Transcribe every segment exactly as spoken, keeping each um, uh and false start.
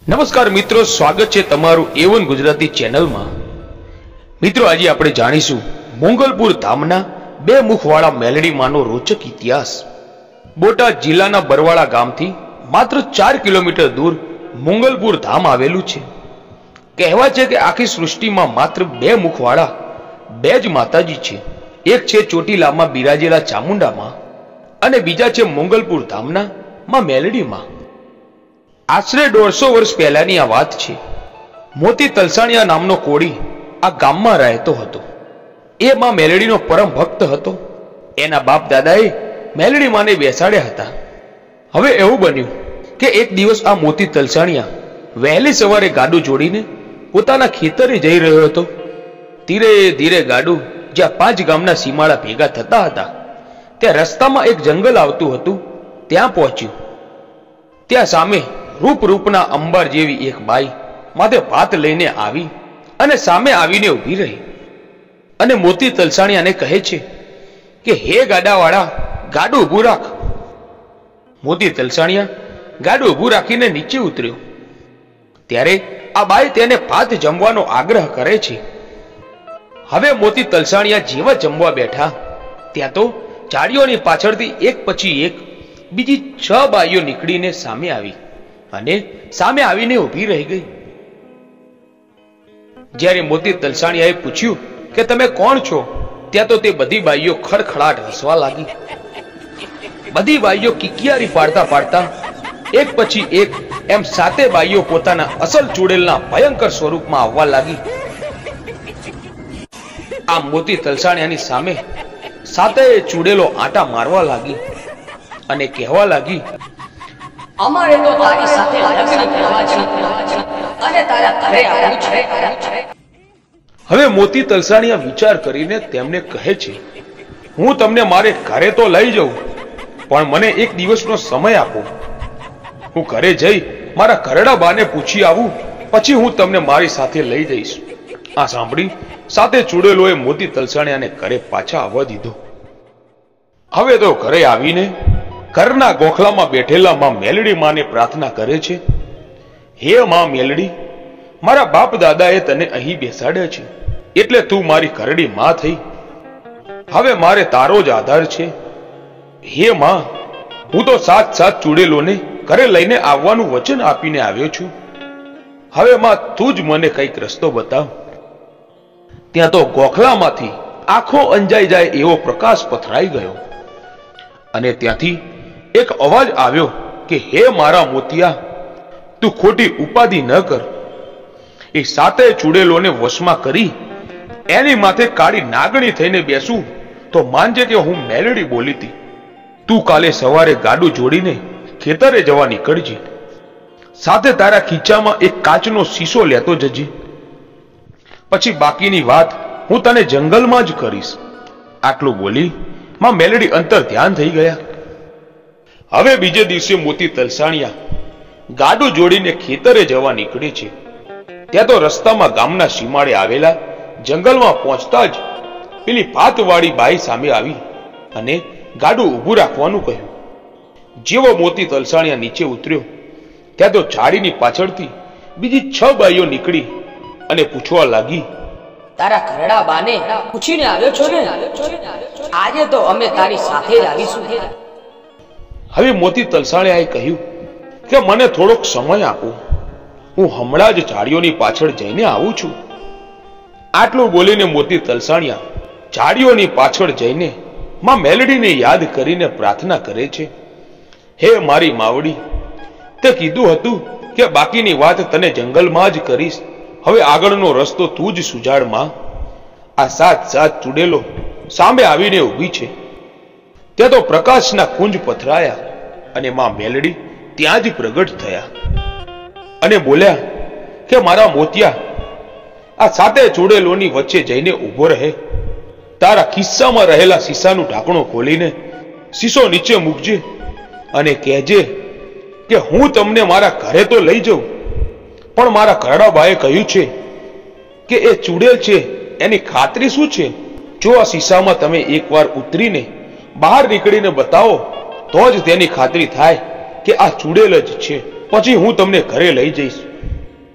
નમસ્કાર મિત્રો, સ્વાગત છે તમારું એવન ગુજરાતી ચેનલમાં। મિત્રો, આજે આપણે જાણીશું મોંગલપુર ધામના બે મુખવાળા મેલડીમાંનો રોચક ઇતિહાસ। બોટાદ જિલ્લાના બરવાળા ગામથી માત્ર ચાર કિલોમીટર દૂર મોંગલપુર ધામ આવેલું છે। કહેવાય છે કે આખી સૃષ્ટિમાં માત્ર બે મુખવાળા બે જ માતાજી છે। એક છે ચોટીલામાં બિરાજેલા ચામુંડામાં અને બીજા છે મોંગલપુર ધામના માં મેલડીમાં। આશરે દોઢસો વર્ષ પહેલાની આ વાત છે। મોતી તલસાણિયા નામનો કોળી આ ગામમાં રહેતો હતો। એ માં મેલડીનો પરમ ભક્ત હતો। એના બાપ દાદાએ મેલડી માને બેસાડ્યા હતા। હવે એવું બન્યું કે એક દિવસ આ મોતી તલસાણિયા વહેલી સવારે ગાડું જોડીને પોતાના ખેતરે જઈ રહ્યો હતો। ધીરે ધીરે ગાડું જ્યાં પાંચ ગામના સીમાડા ભેગા થતા હતા ત્યાં રસ્તામાં એક જંગલ આવતું હતું। ત્યાં પહોંચ્યું। ત્યાં સામે રૂપ રૂપના અંબાર જેવી એક બાઈ માથે ભાત લઈને આવી અને સામે આવીને ઊભી રહી અને મોતી તલસાણિયાને કહે છે કે હે ગાડાવાળા, ગાડું ઊભું રાખ। મોતી તલસાણિયા ગાડું ઊભું રાખીને નીચે ઉતર્યો। ત્યારે આ બાઈ તેને ભાત જમવાનો આગ્રહ કરે છે। હવે મોતી તલસાણિયા જેવા જમવા બેઠા ત્યાં તો ઝાડીઓની પાછળથી એક પછી એક બીજી છ બાઈઓ નીકળીને સામે આવી અને સામે આવીને ઊભી રહી ગઈ। જ્યારે મોતી તલસાણિયાએ પૂછ્યું કે તમે કોણ છો, ત્યાં તો તે બધી બાઈઓ ખડખડાટ હસવા લાગી। બધી બાઈઓ કિકિયારી પાડતા પાડતા એક પછી એક એમ સાતે બાઈઓ પોતાના અસલ ચૂડેલના ભયંકર સ્વરૂપમાં આવવા લાગી। આ મોતી તલસાણિયાની સામે સાતે ચૂડેલો આંટા મારવા લાગી અને કહેવા લાગી, અમારે તો તારી સાથે લગ્ન કરવા છે અને તારા ઘરે આવવું છે। હવે મોતી તલસાણિયા વિચાર કરીને તેમને કહે છે, હું તમને મારે ઘરે તો લઈ જાઉં, પણ મને એક દિવસનો સમય આપો। હું ઘરે જઈ મારા ઘરડા બાને પૂછી આવું, પછી હું તમને મારી સાથે લઈ જઈશ। આ સાંભળી સાથે ચૂડેલોએ મોતી તલસાણિયાને ઘરે પાછા આવવા દીધો। હવે તો ઘરે આવીને ઘરના ગોખલામાં બેઠેલા માં મેલડી માને પ્રાર્થના કરે છે, હે માં મેલડી, મારા બાપ દાદાએ તને અહીં બેસાડ્યા છે એટલે તું મારી ઘરડી માં થઈ। હવે મારે તારો જ આધાર છે। હે માં, હું તો સાત સાત ચૂડેલોને ઘરે લઈને આવવાનું વચન આપીને આવ્યો છું। હવે માં તું જ મને કઈક રસ્તો બતાવ। ત્યાં તો ગોખલામાંથી આંખો અંજાઈ જાય એવો પ્રકાશ પથરાઈ ગયો અને ત્યાંથી એક અવાજ આવ્યો કે હે મારા મોતિયા, તું ખોટી ઉપાધિ ન કર। એ સાતે ચૂડેલોને વશમાં કરી એની માથે કાળી નાગણી થઈને બેસું તો માનજે કે હું મેલડી બોલી હતી। તું કાલે સવારે ગાડું જોડીને ખેતરે જવા નીકળજે। સાથે તારા ખીચામાં એક કાચનો શીશો લેતો જજે। પછી બાકીની વાત હું તને જંગલમાં જ કરીશ। આટલું બોલી માં મેલડી અંતર ધ્યાન થઈ ગયા। હવે બીજે દિવસે મોતી તલસાણિયા ગાડું જોડીને ખેતરે જવા નીકળે છે। ત્યાં તો રસ્તામાં ગામના સીમાડે આવેલા જંગલમાં પહોંચતા જ પેલી ભાતવાળી બાઈ સામે આવી અને ગાડું ઊભું રાખવાનું કહ્યું। જેવો મોતી તલસાણિયા નીચે ઉતર્યો ત્યાં તો ઝાડીની પાછળથી બીજી છ બાઈઓ નીકળી અને પૂછવા લાગી, તારા ઘરડા બાને પૂછીને આવ્યો છો ને? આજે તો અમે તારી સાથે જ આવીશું। હવે મોતી તલસાણિયાએ કહ્યું કે મને થોડોક સમય આપો, હું હમણાં જ ઝાડીઓની પાછળ જઈને આવું છું। આટલું બોલીને મોતી તલસાણિયા ઝાડીઓની પાછળ જઈને માં મેલડીને યાદ કરીને પ્રાર્થના કરે છે, હે મારી માવડી, તે કીધું હતું કે બાકીની વાત તને જંગલમાં જ કરીશ। હવે આગળનો રસ્તો તું જ સુજાડ માં। આ સાત સાત ચૂડેલો સામે આવીને ઊભી છે। ત્યાં તો પ્રકાશના કુંજ પથરાયા અને માં મેલડી ત્યાં જ પ્રગટ થયા અને બોલ્યા કે મારા મોતિયા, આ સાતે ચૂડેલોની વચ્ચે જઈને ઊભો રહે। તારા ખિસ્સામાં રહેલા શીશાનું ઢાંકણું ખોલીને શીશો નીચે મૂકજે અને કહેજે કે હું તમને મારા ઘરે તો લઈ જાઉં, પણ મારા ઘરડાબાએ કહ્યું છે કે એ ચૂડેલ છે એની ખાતરી શું છે? જો આ શીશામાં તમે એકવાર ઉતરીને બહાર નીકળીને બતાવો તો જ તેની ખાતરી થાય કે આ ચૂડેલ જ છે। પછી હું તમને ઘરે લઈ જઈશ।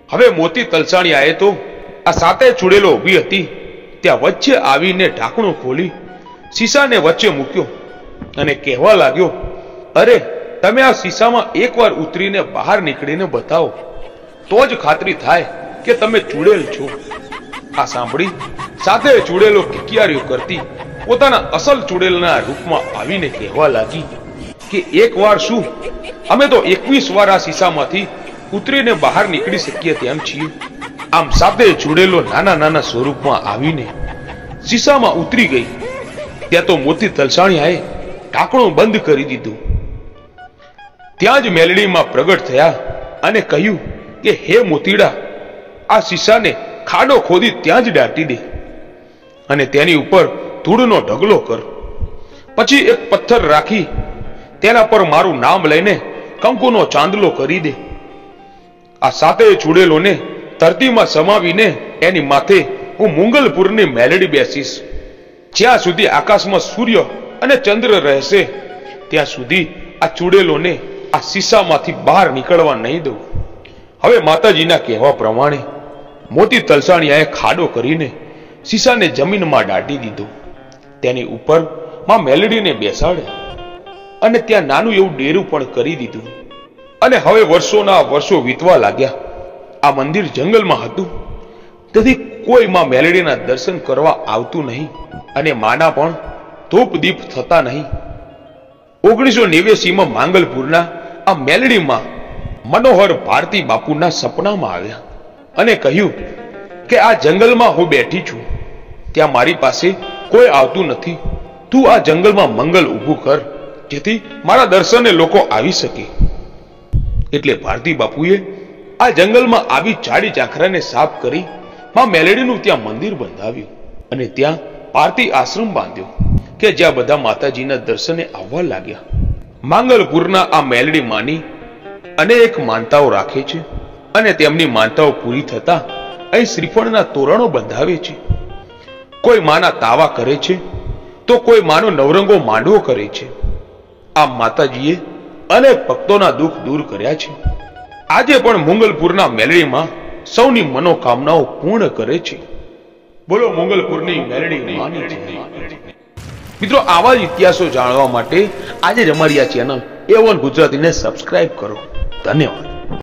હવે મોતી તલસાણિયાએ તો આ સાતે ચૂડેલો ઊભી હતી ત્યાં વચ્ચે આવીને ઢાંકણું ખોલી શીશાને વચ્ચે મૂક્યો અને કહેવા લાગ્યો, અરે તમે આ શીશામાં એકવાર ઉતરીને બહાર નીકળીને બતાવો, તો જ ખાતરી થાય કે તમે ચૂડેલ છો. આ સાંભળી સાતે ચૂડેલો કિકિયારીઓ કરતી પોતાના અસલ ચૂડેલના રૂપમાં આવીને કહેવા લાગી કે એક વાર શું, અમે તો એકવીસ વાર આ શીશામાંથી ઉતરીને બહાર નીકળી શકીએ તેમ છીએ. આમ સાતે ચૂડેલો નાના નાના સ્વરૂપમાં આવીને શીશામાં ઉતરી ગઈ. ત્યાં તો મોતી તલસાણિયાએ ઢાંકણું બંધ કરી દીધું. ત્યાં જ મેલડીમાં પ્રગટ થયા અને કહ્યું કે હે મોતીડા, આ શીશાને ખાડો ખોદી ત્યાં જ દાટી દે અને તેની ઉપર ધૂળનો ઢગલો કર. પછી એક પથ્થર રાખી તેના પર મારું નામ લઈને કંકુનો ચાંદલો કરી દે. આ સાતે ચૂડેલોને ધરતીમાં સમાવીને એની માથે હું મુંગલપુરની મેલડી બેસીશ. જ્યાં સુધી આકાશમાં સૂર્ય અને ચંદ્ર રહેશે ત્યાં સુધી આ ચૂડેલોને આ શીશામાંથી બહાર નીકળવા નહીં દઉં. હવે માતાજીના કહેવા પ્રમાણે મોતી તલસાણિયાએ ખાડો કરીને શીશાને જમીનમાં દાટી દીધો. તેની ઉપર માં મેલડીને બેસાડ્યા અને ત્યાં નાનું એવું ડેરું પણ કરી દીધું. અને હવે વર્ષોના વર્ષો વીતવા લાગ્યા. આ મંદિર જંગલમાં હતું, તેથી કોઈ માં મેલડીના દર્શન કરવા આવતું નહીં અને માના પણ ધૂપ દીપ થતા નહીં. ઓગણીસો નેવ્યાસી માં માંગલપુરના આ મેલડીમાં મનોહર ભારતી બાપુના સપનામાં આવ્યા અને કહ્યું કે આ જંગલમાં હું બેઠી છું, ત્યાં મારી પાસે કોઈ આવતું નથી. તું આ જંગલમાં મંગલ ઊભું કર, જેથી મારા દર્શને લોકો આવી શકે. એટલે ભારતી બાપુએ આ જંગલમાં આવી ચાડી ચાખરાને સાફ કરી માં મેલડીનું ત્યાં મંદિર બંધાવ્યું અને ત્યાં પારતી આશ્રમ બાંધ્યો કે જ્યાં બધા માતાજીના દર્શને આવવા લાગ્યા. માંગલપુરના આ મેલડી માની અનેક માનતાઓ રાખે છે અને તેમની માનતાઓ પૂરી થતા અહીં શ્રીફળના તોરણો બંધાવે છે. કોઈ માના તાવા કરે છે તો કોઈ માનો નવરંગો માંડવો કરે છે. આમ માતાજીએ અનેક ભક્તોના દુઃખ દૂર કર્યા છે. આજે પણ મુંગલપુરના મેલડીમાં સૌની મનોકામનાઓ પૂર્ણ કરે છે. બોલો મુંગલપુરની મેલડી માની છે. મિત્રો, આવા જ ઇતિહાસો જાણવા માટે આજે જ અમારી આ ચેનલ એ વન ગુજરાતીને સબસ્ક્રાઇબ કરો. ધન્યવાદ.